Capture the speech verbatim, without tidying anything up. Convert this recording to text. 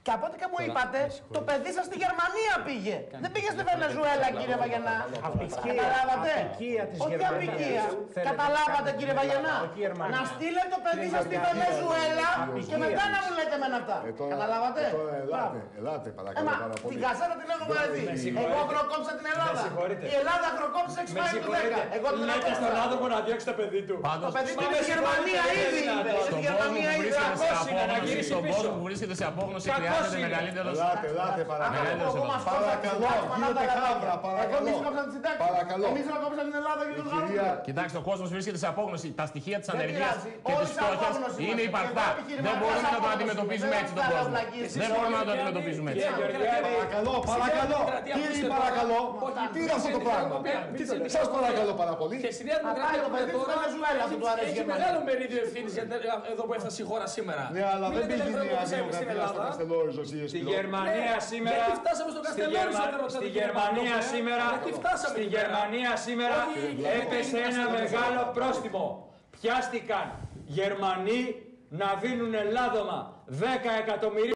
Και από ό,τι και μου είπατε, το παιδί σας στη Γερμανία πήγε. Δεν πήγε στη Βενεζουέλα, κύριε Βαγενά. Καταλάβατε. Όχι απικία. Καταλάβατε, κύριε Βαγενά. Να στείλετε το παιδί σας στη Βενεζουέλα και μετά να μου λέτε με αυτά. Καταλάβατε. Ελάτε, παρακαλώ. Την κασέτα την έχω μαζί. Εγώ χροκόψα την Ελλάδα. Η Ελλάδα χροκόψε έξι Μάη του δέκα. Εγώ την λέω στον άνθρωπο να διώξει το παιδί του. Το παιδί του είναι στη Γερμανία ήδη. Στη Γερμανία ήδη. Στον κόσμο που βρίσκεται σε απόγνωση χρειάζεται μεγαλύτερο. Ελάτε, ελάτε, παρακαλώ. Παρακαλώ, κύριε Τεχάβρα, παρακαλώ. Παρακαλώ. Εμείς να κόψαμε την Ελλάδα και τον Γάλλο. Κοιτάξτε, ο κόσμος βρίσκεται σε απόγνωση. Τα στοιχεία της ανεργίας και της φτώχειας είναι υπαρκτά. Δεν μπορούμε να το αντιμετωπίζουμε έτσι τον κόσμο. Δεν μπορούμε να το αντιμετωπίζουμε έτσι. Παρακαλώ, παρακαλώ. Κύριε, παρακαλώ. Τι είναι αυτό το πράγμα. Σας παρακαλώ πάρα πολύ. Και στη Νέα Δημοκρατία που είναι τώρα έχει μεγάλο μερίδιο ευθύνης εδώ που έφτασε η χώρα σήμερα. Ναι, αλλά δεν πήγε η Νέα Δημοκρατία στο Καστελόριζο. Στη Γερμανία σήμερα. Γιατί φτάσαμε στο Καστελόριζο. Στη Γερμανία σήμερα. Στη Γερμανία σήμερα έπεσε ένα μεγάλο πρόστιμο. Πιάστηκαν Γερμανοί να δίνουν λάδωμα δέκα εκατομμυρίων.